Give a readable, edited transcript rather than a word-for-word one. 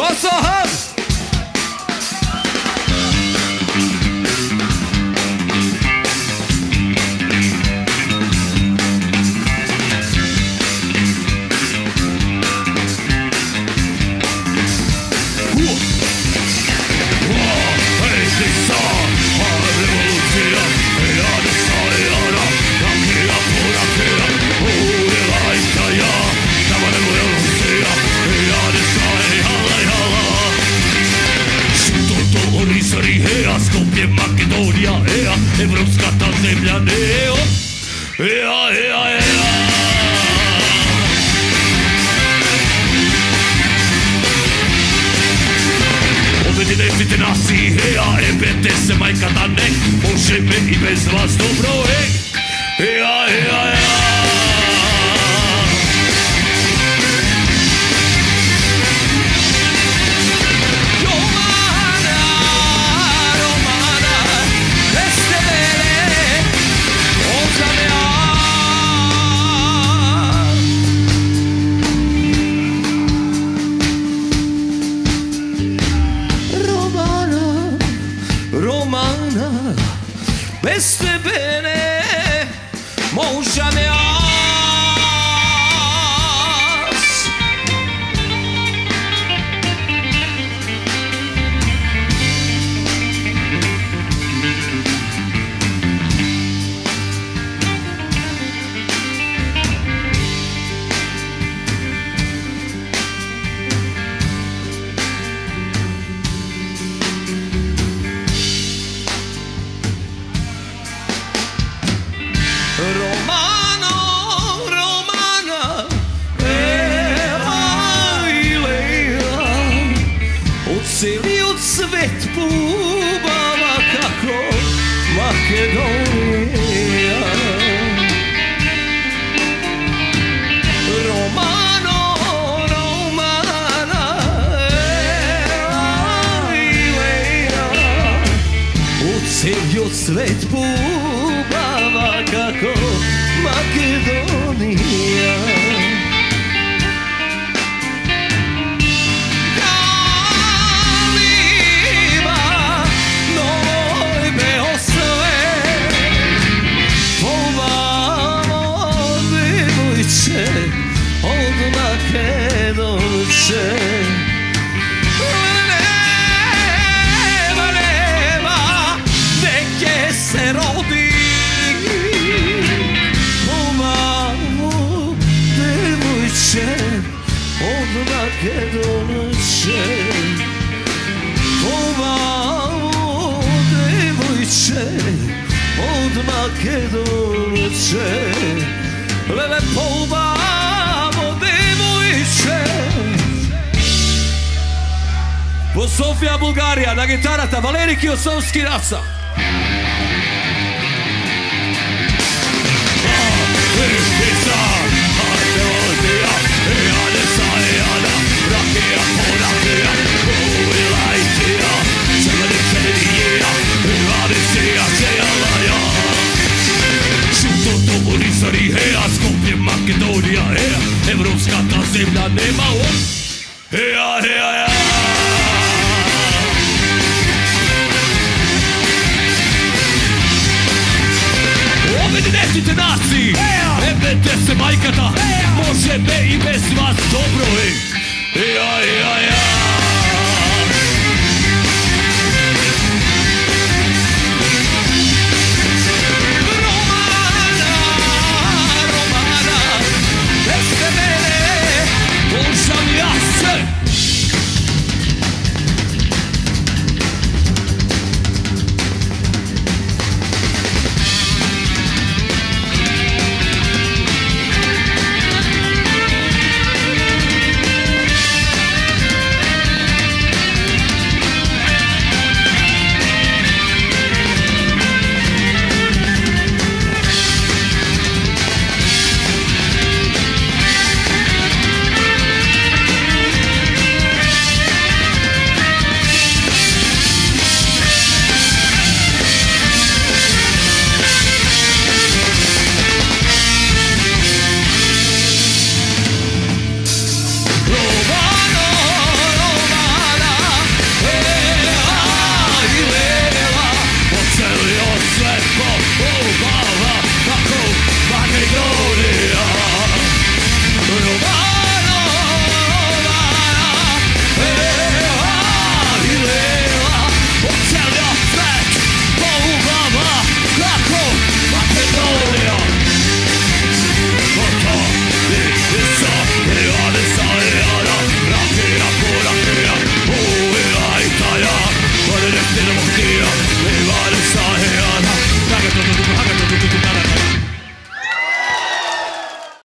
Kosovo! Skopje, Makedonija, evropska ta zemlja, Objedinite naciji, EBT se majka da ne može me i bez vas dobro, Romana, bez tebe ne možem jas. Romano, Romana, i Leila, ocelio cvet pubava kako Makedonija. Romano, Romana, i Leila, ocelio cvet pubava kako Makedonija. Kaliba, Novoj Beosve, ovamo devojče od Makedonče. Nema, neke se rodi od Makedonče, ovamo devojče od Makedonče, lepo ovamo devojče. Po Sofija Bulgarija, na gitarata Valerij Kijosovski Raca. Skopje, Makedonija, evropska ta zemlja, nema Objedinite naciji, EBT se majka da može me i bez vas dobro,